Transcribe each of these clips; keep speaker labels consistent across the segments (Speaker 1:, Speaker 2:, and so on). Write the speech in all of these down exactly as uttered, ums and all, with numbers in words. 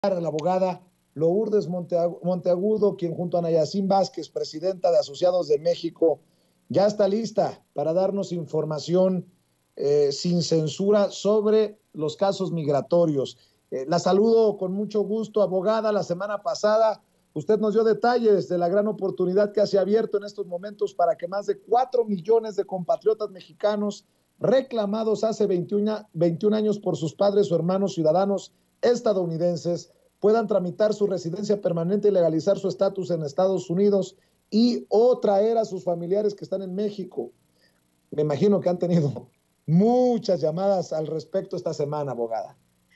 Speaker 1: a la abogada Lourdes Monteagudo, quien junto a Nayacín Vázquez, presidenta de Asociados de México, ya está lista para darnos información eh, sin censura sobre los casos migratorios. Eh, la saludo con mucho gusto, abogada. La semana pasada usted nos dio detalles de la gran oportunidad que se ha abierto en estos momentos para que más de cuatro millones de compatriotas mexicanos reclamados hace veintiún, veintiún años por sus padres o hermanos ciudadanos estadounidenses puedan tramitar su residencia permanente y legalizar su estatus en Estados Unidos y o traer a sus familiares que están en México. Me imagino que han tenido muchas llamadas al respecto esta semana, abogada.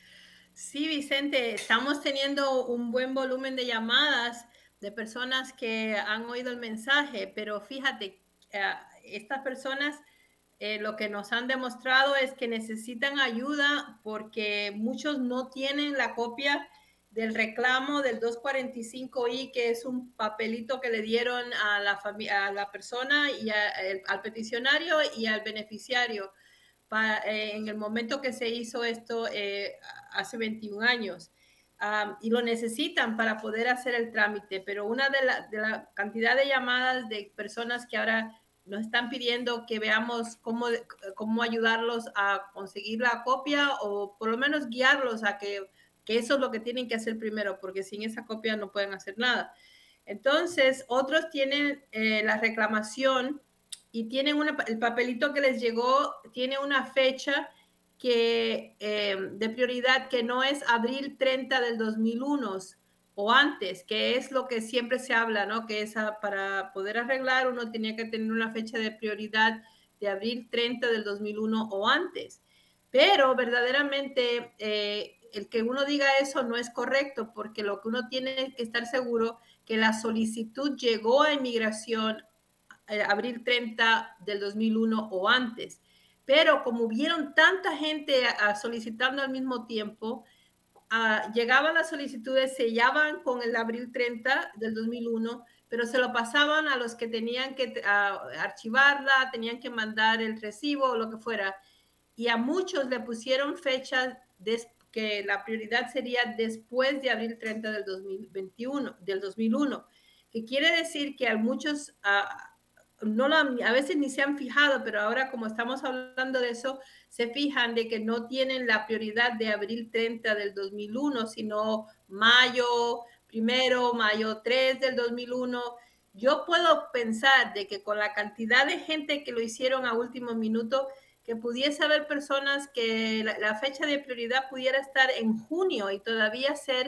Speaker 2: Sí, Vicente, estamos teniendo un buen volumen de llamadas de personas que han oído el mensaje, pero fíjate, eh, estas personas eh, lo que nos han demostrado es que necesitan ayuda porque muchos no tienen la copia del reclamo del doscientos cuarenta y cinco I, que es un papelito que le dieron a la, a la persona y a, el, al peticionario y al beneficiario para, eh, en el momento que se hizo esto eh, hace veintiún años. Um, y lo necesitan para poder hacer el trámite, pero una de la, de la cantidad de llamadas de personas que ahora nos están pidiendo que veamos cómo, cómo ayudarlos a conseguir la copia o por lo menos guiarlos a que, que eso es lo que tienen que hacer primero, porque sin esa copia no pueden hacer nada. Entonces, otros tienen eh, la reclamación y tienen una, el papelito que les llegó tiene una fecha que, eh, de prioridad que no es abril treinta del dos mil uno o antes, que es lo que siempre se habla, ¿no? Que es a, para poder arreglar uno tenía que tener una fecha de prioridad de abril treinta del dos mil uno o antes. Pero verdaderamente eh, el que uno diga eso no es correcto, porque lo que uno tiene que estar seguro que la solicitud llegó a inmigración eh, abril treinta del dos mil uno o antes. Pero como vieron tanta gente a, solicitando al mismo tiempo, uh, llegaban las solicitudes, sellaban con el abril treinta del dos mil uno, pero se lo pasaban a los que tenían que uh, archivarla, tenían que mandar el recibo o lo que fuera. Y a muchos le pusieron fechas que la prioridad sería después de abril treinta del dos mil veintiuno, del dos mil uno, que quiere decir que a muchos uh, no la, a veces ni se han fijado, pero ahora como estamos hablando de eso, se fijan de que no tienen la prioridad de abril treinta del dos mil uno, sino mayo primero, mayo tres del dos mil uno. Yo puedo pensar de que con la cantidad de gente que lo hicieron a último minuto, que pudiese haber personas que la, la fecha de prioridad pudiera estar en junio y todavía ser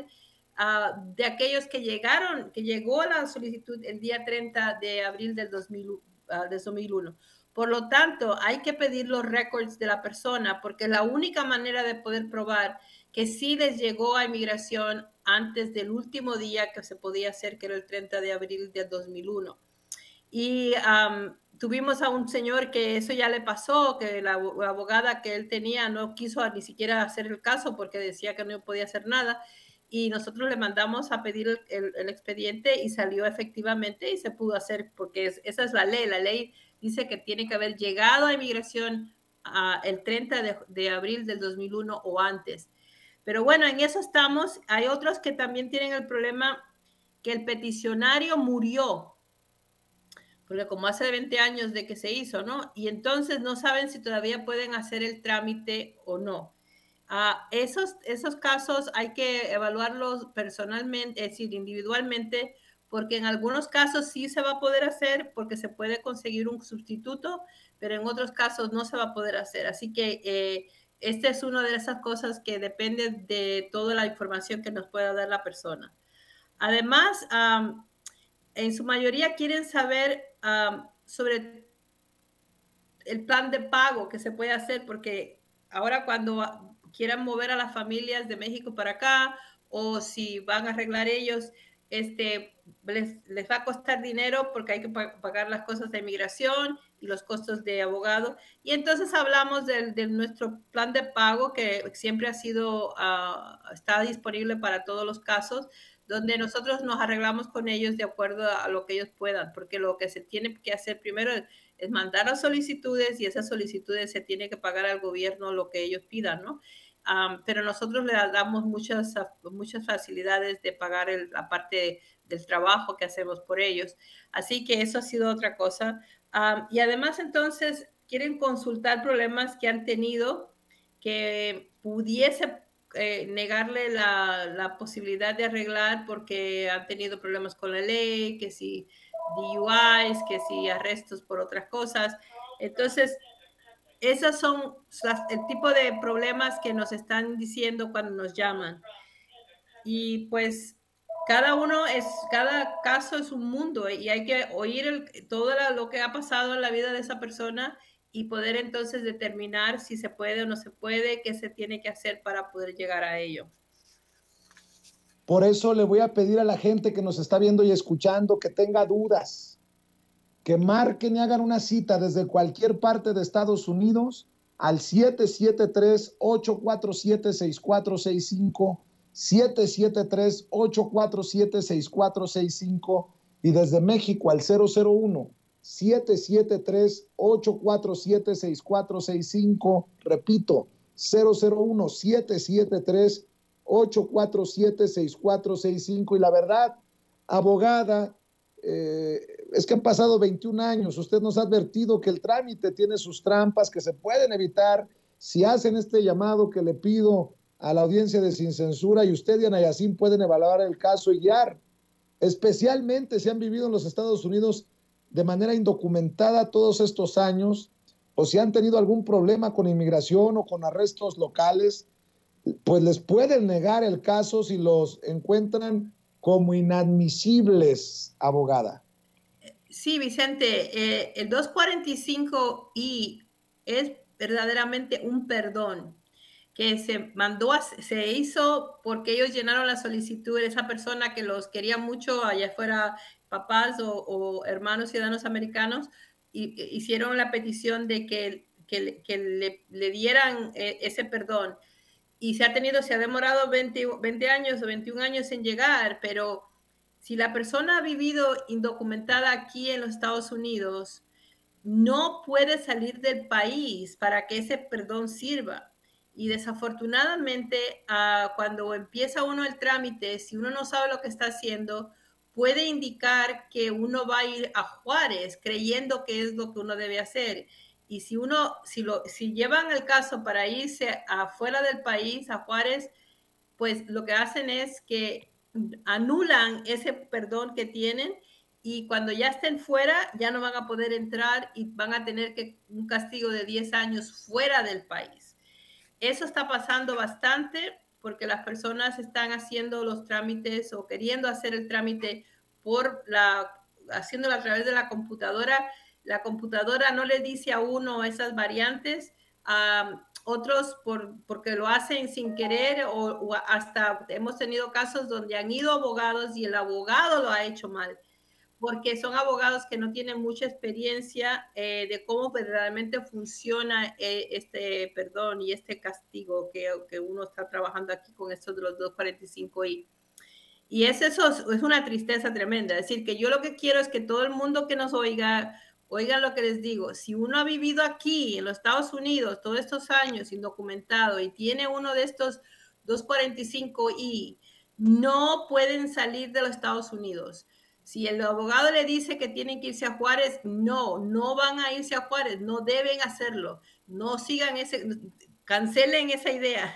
Speaker 2: uh, de aquellos que llegaron, que llegó la solicitud el día treinta de abril del dos mil, uh, del dos mil uno. Por lo tanto, hay que pedir los récords de la persona porque es la única manera de poder probar que sí les llegó a inmigración antes del último día que se podía hacer, que era el treinta de abril del dos mil uno. Y um, tuvimos a un señor que eso ya le pasó, que la, la abogada que él tenía no quiso ni siquiera hacer el caso porque decía que no podía hacer nada. Y nosotros le mandamos a pedir el, el, el expediente y salió efectivamente y se pudo hacer porque es, esa es la ley. La ley dice que tiene que haber llegado a inmigración uh, el treinta de, de abril del dos mil uno o antes. Pero bueno, en eso estamos. Hay otros que también tienen el problema que el peticionario murió, porque como hace veinte años de que se hizo, ¿no? Y entonces no saben si todavía pueden hacer el trámite o no. Uh, esos, esos casos hay que evaluarlos personalmente, es decir, individualmente, porque en algunos casos sí se va a poder hacer porque se puede conseguir un sustituto, pero en otros casos no se va a poder hacer. Así que eh, esta es una de esas cosas que depende de toda la información que nos pueda dar la persona. Además, um, en su mayoría quieren saber um, sobre el plan de pago que se puede hacer, porque ahora cuando quieran mover a las familias de México para acá o si van a arreglar ellos, este, les, les va a costar dinero porque hay que pagar las cosas de inmigración y los costos de abogado. Y entonces hablamos de, de nuestro plan de pago que siempre ha sido, uh, está disponible para todos los casos, donde nosotros nos arreglamos con ellos de acuerdo a lo que ellos puedan, porque lo que se tiene que hacer primero es, es mandar las solicitudes y esas solicitudes se tiene que pagar al gobierno lo que ellos pidan, ¿no? um, pero nosotros le damos muchas, muchas facilidades de pagar el, la parte del trabajo que hacemos por ellos. Así que eso ha sido otra cosa. Um, y además, entonces, quieren consultar problemas que han tenido que pudiese eh, negarle la, la posibilidad de arreglar porque han tenido problemas con la ley, que si D U Is, que si arrestos por otras cosas. Entonces, esos son las, el tipo de problemas que nos están diciendo cuando nos llaman. Y pues cada uno es, cada caso es un mundo y hay que oír el, todo lo que ha pasado en la vida de esa persona y poder entonces determinar si se puede o no se puede, qué se tiene que hacer para poder llegar a ello.
Speaker 1: Por eso le voy a pedir a la gente que nos está viendo y escuchando que tenga dudas, que marquen y hagan una cita desde cualquier parte de Estados Unidos al siete siete tres, ocho cuatro siete, seis cuatro seis cinco, siete siete tres, ocho cuatro siete, seis cuatro seis cinco y desde México al cero cero uno, siete siete tres, ocho cuatro siete, seis cuatro seis cinco. Repito, cero cero uno, siete siete tres, ocho cuatro siete, seis cuatro seis cinco. Y la verdad, abogada, eh, es que han pasado veintiún años. Usted nos ha advertido que el trámite tiene sus trampas, que se pueden evitar si hacen este llamado que le pido a la audiencia de Sin Censura, y usted y Ana Yacine pueden evaluar el caso y guiar, especialmente si han vivido en los Estados Unidos de manera indocumentada todos estos años, o si han tenido algún problema con inmigración o con arrestos locales, pues les pueden negar el caso si los encuentran como inadmisibles, abogada.
Speaker 2: Sí, Vicente, eh, el doscientos cuarenta y cinco I es verdaderamente un perdón que se mandó, a, se hizo porque ellos llenaron la solicitud de esa persona que los quería mucho, allá fuera papás o, o hermanos ciudadanos americanos, y, y hicieron la petición de que, que, que le, le, dieran eh, ese perdón. Y se ha tenido, se ha demorado veinte, veinte años o veintiún años en llegar, pero si la persona ha vivido indocumentada aquí en los Estados Unidos, no puede salir del país para que ese perdón sirva. Y desafortunadamente, uh, cuando empieza uno el trámite, si uno no sabe lo que está haciendo, puede indicar que uno va a ir a Juárez creyendo que es lo que uno debe hacer. Y si uno, si, lo, si llevan el caso para irse afuera del país, a Juárez, pues lo que hacen es que anulan ese perdón que tienen y cuando ya estén fuera ya no van a poder entrar y van a tener que un castigo de diez años fuera del país. Eso está pasando bastante porque las personas están haciendo los trámites o queriendo hacer el trámite por la, haciéndolo a través de la computadora. La computadora no le dice a uno esas variantes, um, otros por, porque lo hacen sin querer o, o hasta hemos tenido casos donde han ido abogados y el abogado lo ha hecho mal, porque son abogados que no tienen mucha experiencia eh, de cómo verdaderamente funciona eh, este perdón y este castigo que, que uno está trabajando aquí con estos de los doscientos cuarenta y cinco I. Y es eso, es una tristeza tremenda. Es decir, que yo lo que quiero es que todo el mundo que nos oiga, oigan lo que les digo. Si uno ha vivido aquí en los Estados Unidos todos estos años indocumentado y tiene uno de estos doscientos cuarenta y cinco I, no pueden salir de los Estados Unidos. Si el abogado le dice que tienen que irse a Juárez, no, no van a irse a Juárez, no deben hacerlo. No sigan ese, cancelen esa idea.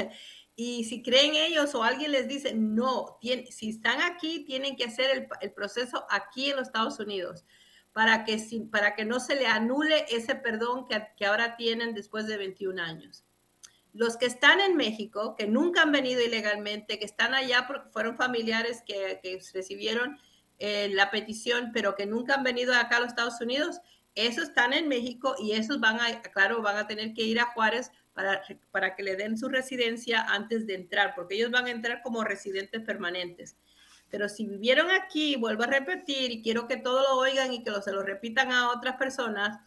Speaker 2: Y si creen ellos o alguien les dice, no, tiene, si están aquí, tienen que hacer el, el proceso aquí en los Estados Unidos para que, si, para que no se le anule ese perdón que, que ahora tienen después de veintiún años. Los que están en México, que nunca han venido ilegalmente, que están allá porque fueron familiares que, que recibieron eh, la petición, pero que nunca han venido acá a los Estados Unidos, esos están en México y esos van a, claro, van a tener que ir a Juárez para, para que le den su residencia antes de entrar, porque ellos van a entrar como residentes permanentes. Pero si vivieron aquí, vuelvo a repetir, y quiero que todos lo oigan y que lo, se lo repitan a otras personas,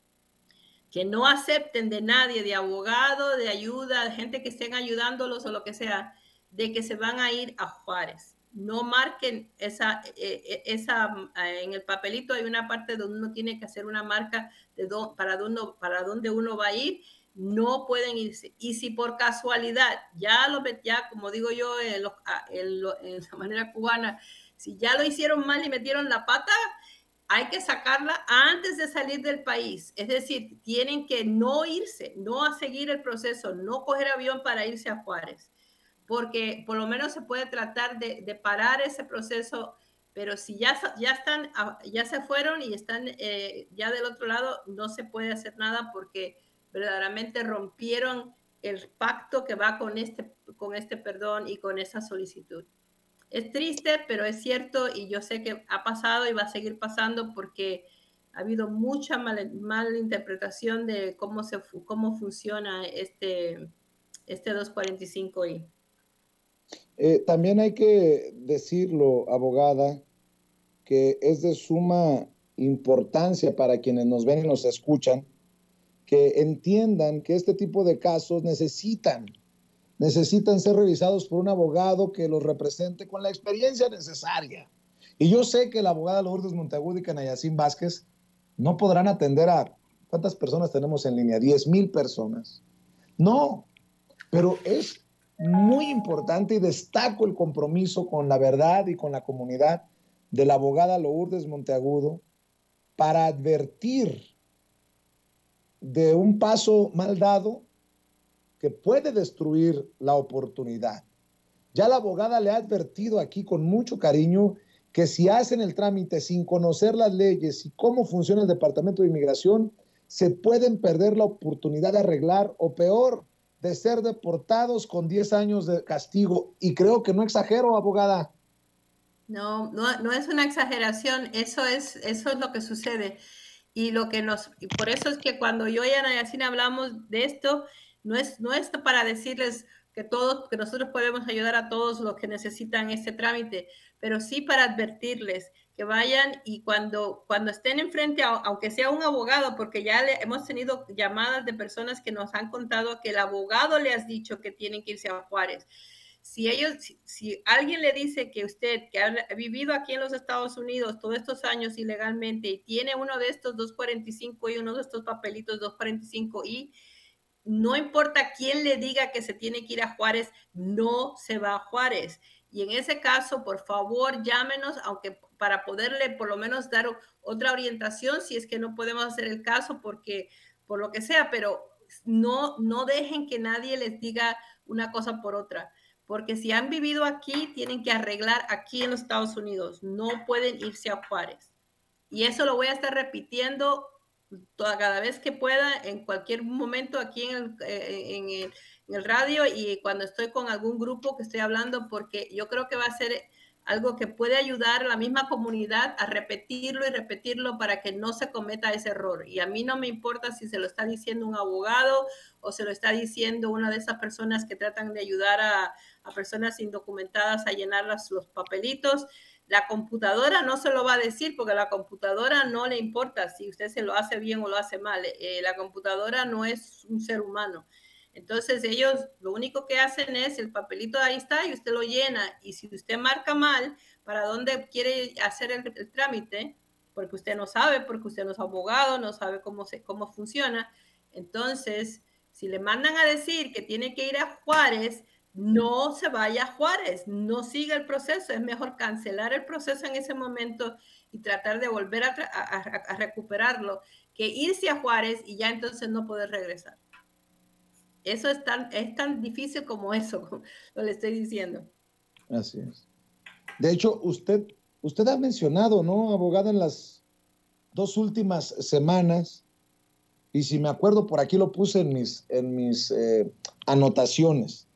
Speaker 2: que no acepten de nadie, de abogado, de ayuda, de gente que estén ayudándolos o lo que sea, de que se van a ir a Juárez. No marquen esa, eh, esa eh, en el papelito hay una parte donde uno tiene que hacer una marca de do, para, dónde, para dónde uno va a ir. no pueden irse. Y si por casualidad, ya lo ya como digo yo en, lo, en, lo, en la manera cubana, si ya lo hicieron mal y metieron la pata, hay que sacarla antes de salir del país. Es decir, tienen que no irse, no a seguir el proceso, no coger avión para irse a Juárez, porque por lo menos se puede tratar de, de parar ese proceso, pero si ya, ya, están, ya se fueron y están eh, ya del otro lado, no se puede hacer nada porque verdaderamente rompieron el pacto que va con este, con este perdón y con esa solicitud. Es triste, pero es cierto y yo sé que ha pasado y va a seguir pasando porque ha habido mucha mal, mala interpretación de cómo, se, cómo funciona este, este doscientos cuarenta y cinco I.
Speaker 1: Eh, también hay que decirlo, abogada, que es de suma importancia para quienes nos ven y nos escuchan, que entiendan que este tipo de casos necesitan, necesitan ser revisados por un abogado que los represente con la experiencia necesaria. Y yo sé que la abogada Lourdes Monteagudo y Canayacín Vázquez no podrán atender a, ¿cuántas personas tenemos en línea? diez mil personas. No, pero es muy importante y destaco el compromiso con la verdad y con la comunidad de la abogada Lourdes Monteagudo para advertir de un paso mal dado que puede destruir la oportunidad. Ya la abogada le ha advertido aquí con mucho cariño que si hacen el trámite sin conocer las leyes y cómo funciona el Departamento de Inmigración, se pueden perder la oportunidad de arreglar o peor, de ser deportados con diez años de castigo. Y creo que no exagero, abogada.
Speaker 2: No, no, no es una exageración, eso es, eso es lo que sucede. Y lo que nos, y por eso es que cuando yo y Ana Yacine hablamos de esto, no es, no es para decirles que todos, que nosotros podemos ayudar a todos los que necesitan este trámite, pero sí para advertirles que vayan y cuando, cuando estén enfrente, a, aunque sea un abogado, porque ya le, hemos tenido llamadas de personas que nos han contado que el abogado le has dicho que tienen que irse a Juárez. Si ellos, si, si alguien le dice que usted, que ha vivido aquí en los Estados Unidos todos estos años ilegalmente y tiene uno de estos doscientos cuarenta y cinco y uno de estos papelitos doscientos cuarenta y cinco y no importa quién le diga que se tiene que ir a Juárez, no se va a Juárez. Y en ese caso, por favor, llámenos, aunque para poderle por lo menos dar otra orientación, si es que no podemos hacer el caso, porque por lo que sea, pero no, no dejen que nadie les diga una cosa por otra. Porque si han vivido aquí, tienen que arreglar aquí en los Estados Unidos. No pueden irse a Juárez. Y eso lo voy a estar repitiendo toda, cada vez que pueda, en cualquier momento aquí en el, en, el, en el radio y cuando estoy con algún grupo que estoy hablando, porque yo creo que va a ser algo que puede ayudar a la misma comunidad a repetirlo y repetirlo para que no se cometa ese error. Y a mí no me importa si se lo está diciendo un abogado o se lo está diciendo una de esas personas que tratan de ayudar a, a personas indocumentadas a llenar los, los papelitos. La computadora no se lo va a decir porque la computadora no le importa si usted se lo hace bien o lo hace mal. Eh, la computadora no es un ser humano. Entonces ellos lo único que hacen es el papelito ahí está y usted lo llena. Y si usted marca mal para dónde quiere hacer el, el trámite, porque usted no sabe, porque usted no es abogado, no sabe cómo, se, cómo funciona, entonces si le mandan a decir que tiene que ir a Juárez, no se vaya a Juárez, no siga el proceso, es mejor cancelar el proceso en ese momento y tratar de volver a, a, a recuperarlo que irse a Juárez y ya entonces no poder regresar. Eso es tan, es tan difícil como eso, como lo le estoy diciendo.
Speaker 1: Así es. De hecho, usted, usted ha mencionado, ¿no, abogada, en las dos últimas semanas, y si me acuerdo, por aquí lo puse en mis, en mis eh, anotaciones,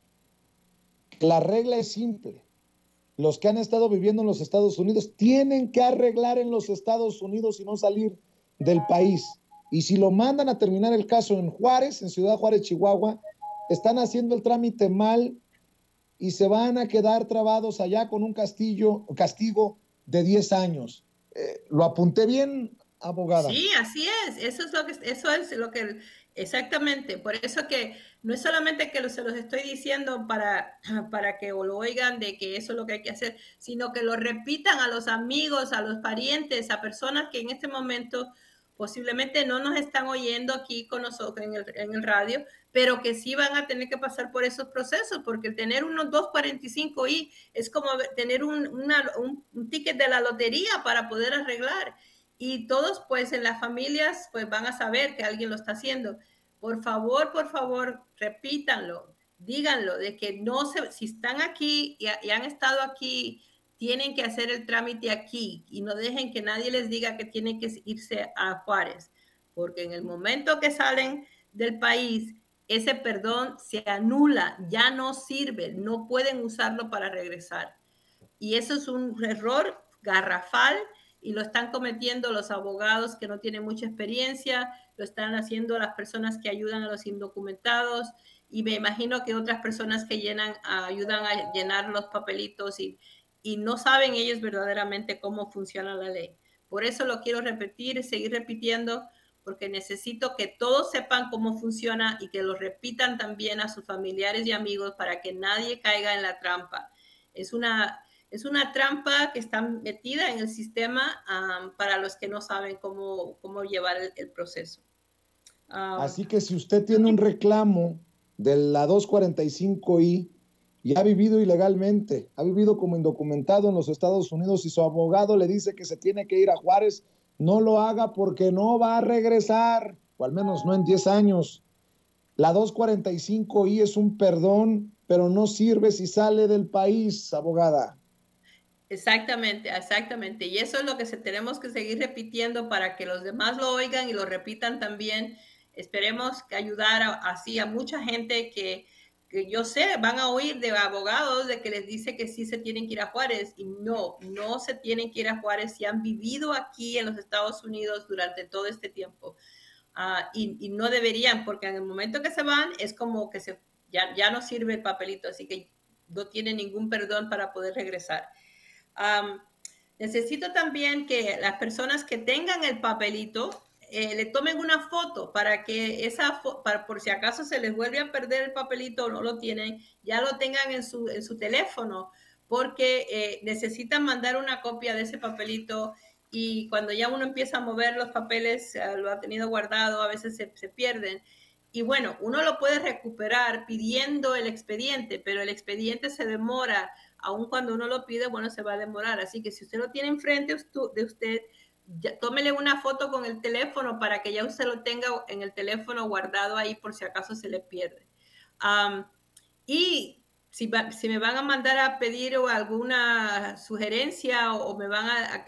Speaker 1: la regla es simple. Los que han estado viviendo en los Estados Unidos tienen que arreglar en los Estados Unidos y no salir del país. Y si lo mandan a terminar el caso en Juárez, en Ciudad Juárez, Chihuahua, están haciendo el trámite mal y se van a quedar trabados allá con un castillo, castigo de diez años. Eh, ¿Lo apunté bien, abogada?
Speaker 2: Sí, así es. Eso es lo que, eso es lo que, exactamente. Por eso que no es solamente que se los estoy diciendo para, para que lo oigan de que eso es lo que hay que hacer, sino que lo repitan a los amigos, a los parientes, a personas que en este momento posiblemente no nos están oyendo aquí con nosotros en el, en el radio, pero que sí van a tener que pasar por esos procesos, porque tener unos doscientos cuarenta y cinco i es como tener un, una, un, un ticket de la lotería para poder arreglar. Y todos, pues, en las familias, pues, van a saber que alguien lo está haciendo. Por favor, por favor, repítanlo, díganlo, de que no se, si están aquí y, y han estado aquí, tienen que hacer el trámite aquí y no dejen que nadie les diga que tienen que irse a Juárez, porque en el momento que salen del país, ese perdón se anula, ya no sirve, no pueden usarlo para regresar. Y eso es un error garrafal y lo están cometiendo los abogados que no tienen mucha experiencia, lo están haciendo las personas que ayudan a los indocumentados y me imagino que otras personas que llenan, ayudan a llenar los papelitos y, y no saben ellos verdaderamente cómo funciona la ley. Por eso lo quiero repetir y seguir repitiendo, porque necesito que todos sepan cómo funciona y que lo repitan también a sus familiares y amigos para que nadie caiga en la trampa. Es una, es una trampa que está metida en el sistema um, para los que no saben cómo, cómo llevar el, el proceso.
Speaker 1: Um, Así que si usted tiene un reclamo de la doscientos cuarenta y cinco i y ha vivido ilegalmente, ha vivido como indocumentado en los Estados Unidos y su abogado le dice que se tiene que ir a Juárez, no lo haga porque no va a regresar, o al menos no en diez años. La doscientos cuarenta y cinco i es un perdón, pero no sirve si sale del país, abogada.
Speaker 2: Exactamente, exactamente. Y eso es lo que se, tenemos que seguir repitiendo para que los demás lo oigan y lo repitan también. Esperemos que ayudar a, así a mucha gente que, que yo sé, van a oír de abogados de que les dice que sí se tienen que ir a Juárez y no, no se tienen que ir a Juárez si han vivido aquí en los Estados Unidos durante todo este tiempo. Uh, y, y no deberían, porque en el momento que se van es como que se, ya, ya no sirve el papelito, así que no tienen ningún perdón para poder regresar. Um, necesito también que las personas que tengan el papelito eh, le tomen una foto para que esa, para, por si acaso se les vuelve a perder el papelito o no lo tienen, ya lo tengan en su, en su teléfono, porque eh, necesitan mandar una copia de ese papelito y cuando ya uno empieza a mover los papeles, eh, lo ha tenido guardado, a veces se, se pierden. Y bueno, uno lo puede recuperar pidiendo el expediente, pero el expediente se demora. Aun cuando uno lo pide, bueno, se va a demorar. Así que si usted lo tiene enfrente de usted, ya, tómele una foto con el teléfono para que ya usted lo tenga en el teléfono guardado ahí por si acaso se le pierde. Um, y si, va, si me van a mandar a pedir alguna sugerencia o, o me van a,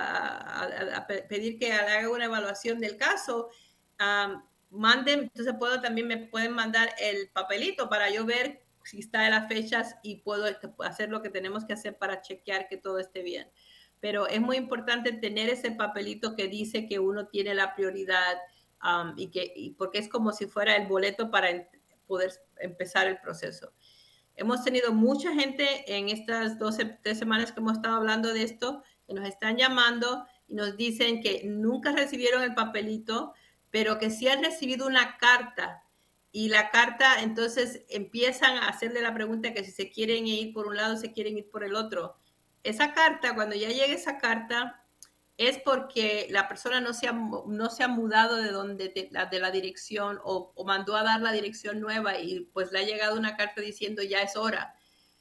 Speaker 2: a, a, a, pedir que haga una evaluación del caso, um, manden, entonces puedo también me pueden mandar el papelito para yo ver si está de las fechas y puedo hacer lo que tenemos que hacer para chequear que todo esté bien. Pero es muy importante tener ese papelito que dice que uno tiene la prioridad um, y que, y porque es como si fuera el boleto para poder empezar el proceso. Hemos tenido mucha gente en estas doce, tres semanas que hemos estado hablando de esto, que nos están llamando y nos dicen que nunca recibieron el papelito, pero que sí han recibido una carta. Y la carta, entonces empiezan a hacerle la pregunta que si se quieren ir por un lado, se quieren ir por el otro. Esa carta, cuando ya llegue esa carta, es porque la persona no se ha, no se ha mudado de, donde, de, la, de la dirección o, o mandó a dar la dirección nueva y pues le ha llegado una carta diciendo ya es hora.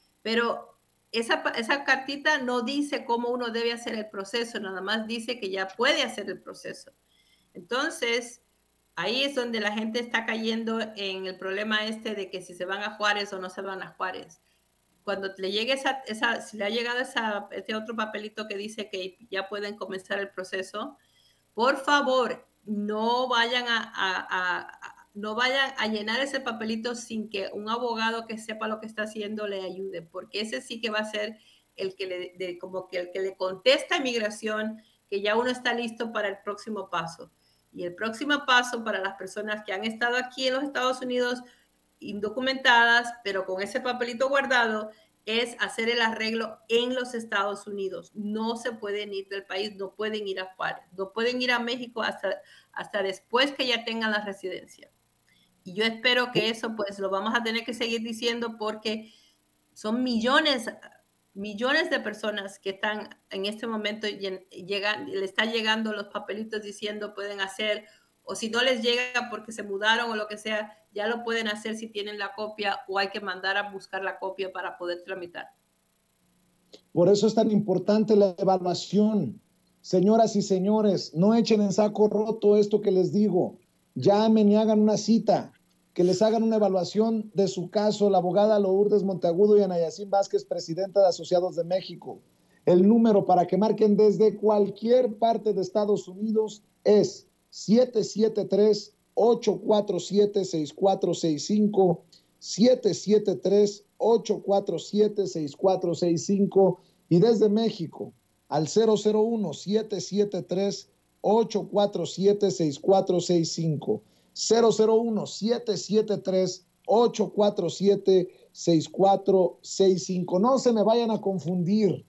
Speaker 2: Pero esa, esa cartita no dice cómo uno debe hacer el proceso, nada más dice que ya puede hacer el proceso. Entonces, ahí es donde la gente está cayendo en el problema este de que si se van a Juárez o no se van a Juárez. Cuando le llegue esa, esa si le ha llegado esa, ese otro papelito que dice que ya pueden comenzar el proceso, por favor, no vayan a, a, a, a, no vayan a llenar ese papelito sin que un abogado que sepa lo que está haciendo le ayude, porque ese sí que va a ser el que le, de, como que el que le contesta a inmigración que ya uno está listo para el próximo paso. Y el próximo paso para las personas que han estado aquí en los Estados Unidos indocumentadas, pero con ese papelito guardado, es hacer el arreglo en los Estados Unidos. No se pueden ir del país, no pueden ir a Juárez, no pueden ir a México hasta, hasta después que ya tengan la residencia. Y yo espero que eso pues lo vamos a tener que seguir diciendo porque son millones, millones de personas que están en este momento, llegan, le están llegando los papelitos diciendo pueden hacer, o si no les llega porque se mudaron o lo que sea, ya lo pueden hacer si tienen la copia o hay que mandar a buscar la copia para poder tramitar.
Speaker 1: Por eso es tan importante la evaluación. Señoras y señores, no echen en saco roto esto que les digo. Llamen y hagan una cita, que les hagan una evaluación de su caso, la abogada Lourdes Monteagudo y Ana Yacine Vázquez, presidenta de Asociados de México. El número para que marquen desde cualquier parte de Estados Unidos es siete siete tres, ocho cuatro siete, seis cuatro seis cinco, siete siete tres, ocho cuatro siete, seis cuatro seis cinco, y desde México al cero cero uno, siete siete tres, ocho cuatro siete, seis cuatro seis cinco, cero cero uno, siete siete tres, ocho cuatro siete, seis cuatro seis cinco. No se me vayan a confundir.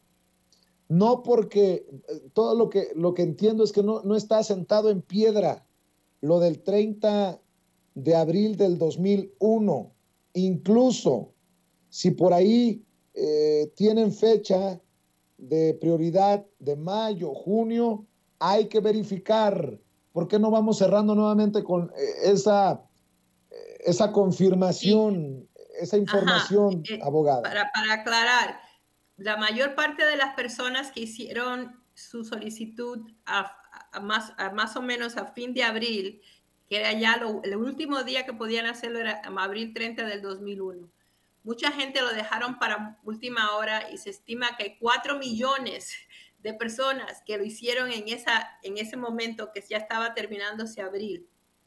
Speaker 1: No, porque todo lo que, lo que entiendo es que no, no está sentado en piedra lo del treinta de abril del dos mil uno. Incluso si por ahí eh, tienen fecha de prioridad de mayo, junio, hay que verificar. ¿Por qué no vamos cerrando nuevamente con eh, esa, eh, esa confirmación, sí, esa información,
Speaker 2: Ajá, eh,
Speaker 1: abogada?
Speaker 2: Para, para aclarar, la mayor parte de las personas que hicieron su solicitud a, a, más, a más o menos a fin de abril, que era ya lo, el último día que podían hacerlo, era abril treinta del dos mil uno. Mucha gente lo dejaron para última hora y se estima que hay cuatro millones de personas que lo hicieron en, esa, en ese momento que ya estaba terminándose abril.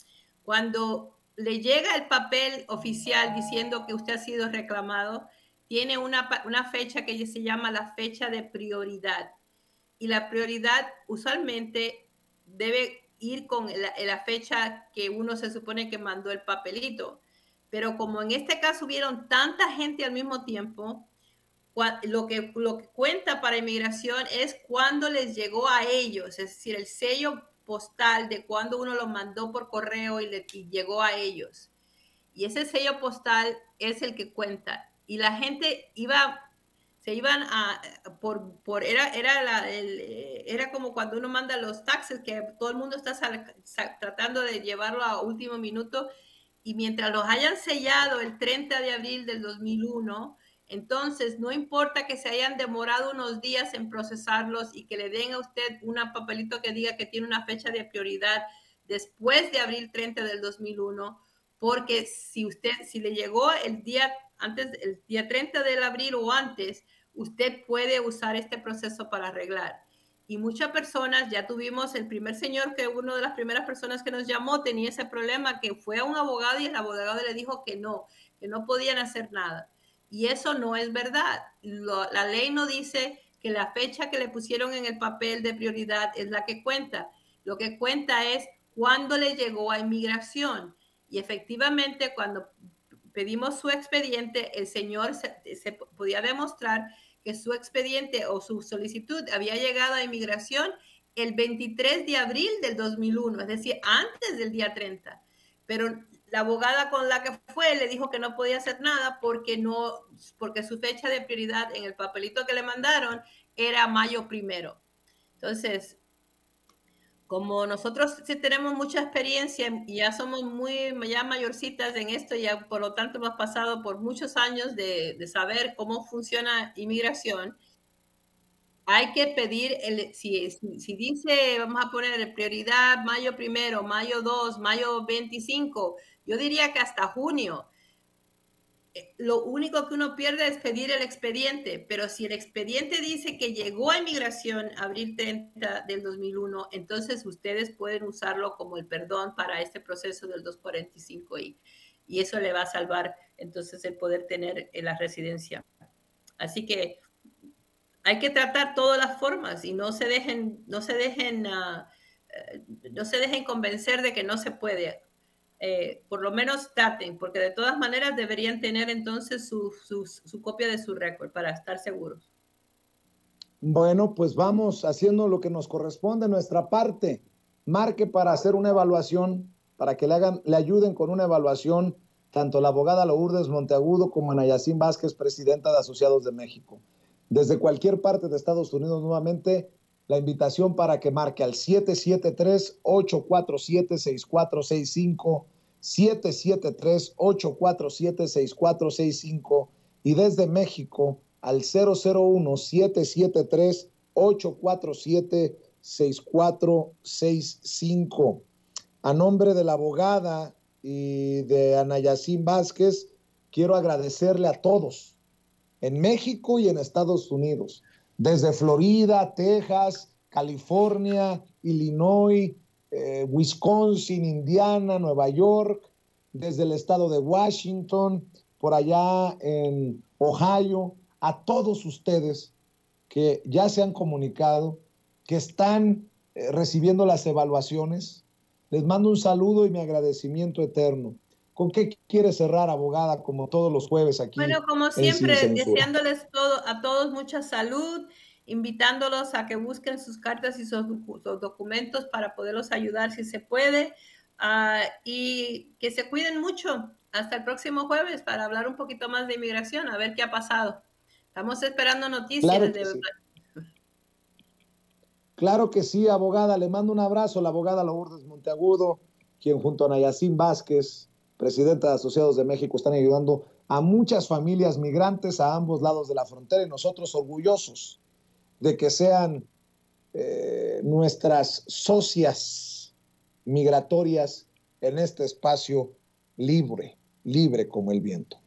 Speaker 2: Cuando le llega el papel oficial diciendo que usted ha sido reclamado, tiene una, una fecha que se llama la fecha de prioridad. Y la prioridad usualmente debe ir con la, la fecha que uno se supone que mandó el papelito. Pero como en este caso hubieron tanta gente al mismo tiempo, lo que, lo que cuenta para inmigración es cuándo les llegó a ellos, es decir, el sello postal de cuando uno lo mandó por correo y, le, y llegó a ellos. Y ese sello postal es el que cuenta. Y la gente iba, se iban a, por, por era, era, la, el, era como cuando uno manda los taxes, que todo el mundo está sal, sal, tratando de llevarlo a último minuto. Y mientras los hayan sellado el treinta de abril del dos mil uno, entonces no importa que se hayan demorado unos días en procesarlos y que le den a usted un papelito que diga que tiene una fecha de prioridad después de abril treinta del dos mil uno, porque si usted, si le llegó el día antes, el día treinta de abril o antes, usted puede usar este proceso para arreglar. Y muchas personas, ya tuvimos el primer señor que una de las primeras personas que nos llamó tenía ese problema, que fue a un abogado y el abogado le dijo que no, que no podían hacer nada. Y eso no es verdad. Lo, la ley no dice que la fecha que le pusieron en el papel de prioridad es la que cuenta. Lo que cuenta es cuándo le llegó a inmigración. Y efectivamente, cuando pedimos su expediente, el señor se, se podía demostrar que su expediente o su solicitud había llegado a inmigración el veintitrés de abril del dos mil uno, es decir, antes del día treinta. Pero la abogada con la que fue le dijo que no podía hacer nada porque, no, porque su fecha de prioridad en el papelito que le mandaron era mayo primero. Entonces, como nosotros sí tenemos mucha experiencia y ya somos muy ya mayorcitas en esto, ya por lo tanto hemos pasado por muchos años de, de saber cómo funciona inmigración, hay que pedir, el, si, si, si dice, vamos a poner prioridad mayo primero, mayo dos, mayo veinticinco, yo diría que hasta junio. Lo único que uno pierde es pedir el expediente, pero si el expediente dice que llegó a inmigración abril treinta del dos mil uno, entonces ustedes pueden usarlo como el perdón para este proceso del doscientos cuarenta y cinco I, y eso le va a salvar entonces el poder tener la residencia. Así que hay que tratar todas las formas y no se dejen, no se dejen, uh, no se dejen convencer de que no se puede. Eh, por lo menos traten, porque de todas maneras deberían tener entonces su, su, su copia de su récord para estar seguros.
Speaker 1: Bueno, pues vamos haciendo lo que nos corresponde, nuestra parte. Marque para hacer una evaluación, para que le, hagan, le ayuden con una evaluación, tanto la abogada Lourdes Monteagudo como Ana Yacine Vázquez, presidenta de Asociados de México. desde cualquier parte de Estados Unidos, nuevamente la invitación para que marque al siete siete tres, ocho cuatro siete, seis cuatro seis cinco, siete siete tres, ocho cuatro siete, seis cuatro seis cinco, y desde México al cero cero uno, siete siete tres, ocho cuatro siete, seis cuatro seis cinco. A nombre de la abogada y de Ana Yacine Vázquez, quiero agradecerle a todos, en México y en Estados Unidos, desde Florida, Texas, California, Illinois, eh, Wisconsin, Indiana, Nueva York, desde el estado de Washington, por allá en Ohio, a todos ustedes que ya se han comunicado, que están eh, recibiendo las evaluaciones. Les mando un saludo y mi agradecimiento eterno. ¿Con qué quiere cerrar, abogada, como todos los jueves aquí
Speaker 2: Bueno, como
Speaker 1: en Sin
Speaker 2: siempre,
Speaker 1: Censura?
Speaker 2: deseándoles todo, a todos mucha salud, invitándolos a que busquen sus cartas y sus, sus documentos para poderlos ayudar si se puede, uh, y que se cuiden mucho. Hasta el próximo jueves para hablar un poquito más de inmigración, a ver qué ha pasado. Estamos esperando noticias.
Speaker 1: Claro que
Speaker 2: Desde...
Speaker 1: sí. Claro que sí, abogada. Le mando un abrazo a la abogada Lourdes Monteagudo, quien junto a Ana Yacine Vázquez, presidenta de Asociados de México, están ayudando a muchas familias migrantes a ambos lados de la frontera, y nosotros orgullosos de que sean eh, nuestras socias migratorias en este espacio libre, libre como el viento.